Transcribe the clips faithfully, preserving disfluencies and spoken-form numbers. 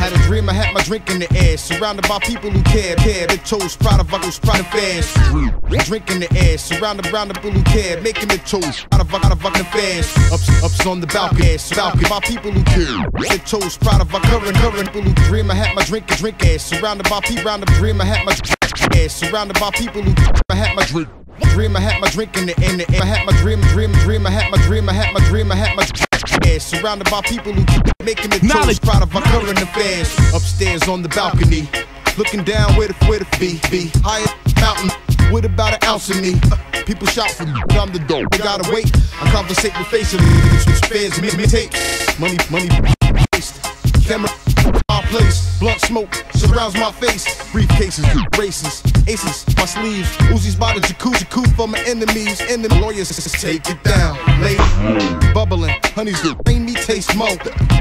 Had a dream I had my drink in the air, surrounded by people who care, care. Big toast, proud of uncles, proud of fans. Drink in the air, surrounded around the people who care, making it toast, proud of out of fucking fans. Ups, ups on the balcony, balcony, by people who care. Big toast, proud of our current, current people who dream I had my drink and drink ass, surrounded by people, around the dream I had my ass, surrounded by people who I had my drink. Dream I had my drink in the in the I had my dream, dream, dream. I had my dream, I had my dream, I had my ass, surrounded by people who making it toast, proud of our current affairs. Upstairs on the balcony, looking down where the where the be be higher mountain. With about an ounce of me, people shout for me, but I'm the dope. They gotta wait. I conversate with faces, switch fans, me, me tape, money, money, waste. Camera, my place, blunt smoke surrounds my face. Briefcases, races, aces, my sleeves. Uzis by the jacuzzi, coup for my enemies. And the lawyers take it down, lady, bubbling, honey's do. Ain't me taste more,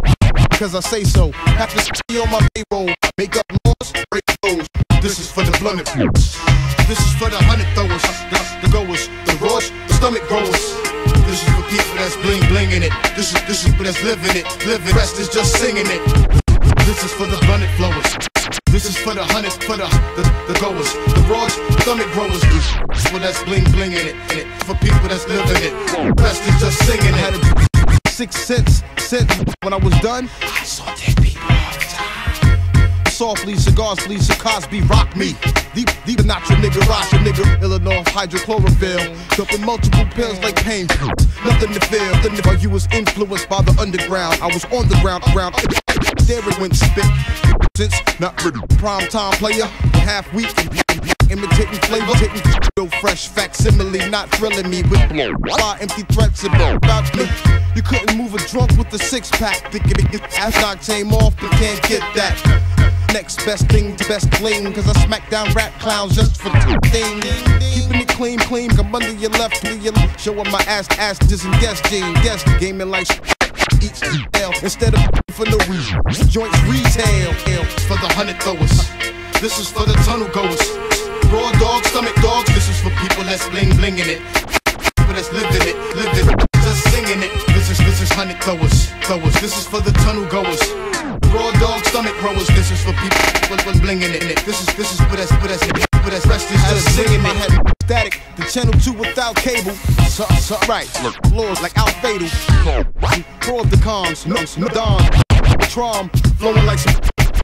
cause I say so. Have to stay on my payroll, make up laws, break those. This is for the blunted folks. This is for the hundred throwers, the, the goers, the raws, the stomach growers. This is for people that's bling blinging it. This is this is for that's living it, living. Rest is just singing it. This is for the blunted flowers. This is for the hundred, for the the, the goers, the raws, stomach growers. This is for that's bling blinging it, and it for people that's living it. Rest is just singing it. Had a six cents, cent when I was done. I saw dead people all the time. Softly, cigars, please, so Cosby rock me. Deep, deep, not your nigga, rock your nigga. Illinois hydrochlorophyll, dumping multiple pills like pain pills. Nothing to feel, nothing to you was influenced by the underground. I was on the ground, around. There it went spit. Since not really prime time player, half week. Imitating flavor, taking real fresh facsimile, not thrilling me with blow. Why empty threats about me? You couldn't move a drunk with a six pack. Thinking it get ass octane off, but can't get that. Next best thing to best bling, cause I smack down rap clowns just for two things. Keeping it clean, clean, come under your left, to your left. Showing my ass, ass, dissing guest gene, guest gaming like each detail instead of for no reason. Joints retail for the hundred throwers. This is for the tunnel goers. Raw dogs, stomach dogs. This is for people that's bling blinging it. People that's living it, living it, just singing it. This is this is hundred throwers, throwers. This is for the tunnel goers. Raw dog, stomach growers. This is for people when blinging it. This is this is for that's for that's for that's rest is just singing it. I had static, the channel two without cable. So, so right, laws like Al Fatal. Fraud the comms, no, no dons, Trom, flowing like some.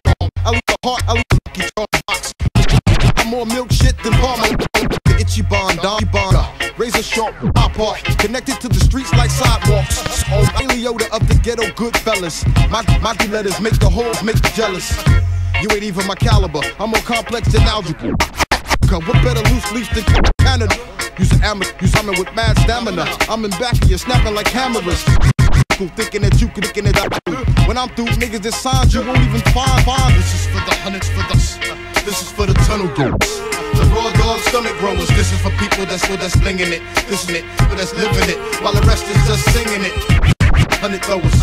I leave a heart, I leave a lucky charm box. I'm more milk shit than Palmer. The itchy bond, Don Bond, razor sharp, pop art, connected to the streets like sidewalks. Oh, Leota of the ghetto good fellas. My my letters make the hoes make you jealous. You ain't even my caliber. I'm more complex than algebra. What better loose leaf than Canada? Use an amateur, use I'm with mad stamina. I'm in back of you, snapping like cameras. Thinking that you could thinking it out. When I'm through, niggas that signed you won't even find find. This is for the hundreds, for the. This is for the tunnel goers. The raw dog stomach growers. This is for people that's for that's blinging it, this is it, but that's living it, while the rest is just singing it. Hundred throwers,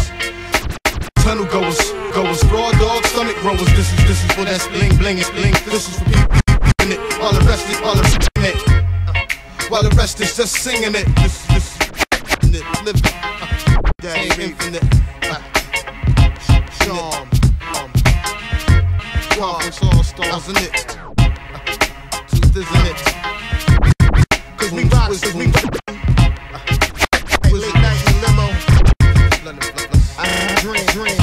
tunnel goers, goers, raw dog stomach growers. This is this is for that's bling blinging, bling. This is for people in it, while the rest is while the rest in it, while the rest is just singing it. This this it, living. Yeah, infinite. Charm. Conference all stars in it. Truth isn't it? Cause we rock, cause we late night in the limo. Dream, dream.